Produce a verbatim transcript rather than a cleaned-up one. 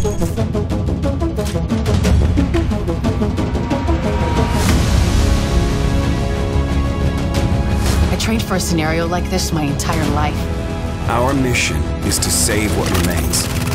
I trained for a scenario like this my entire life. Our mission is to save what remains.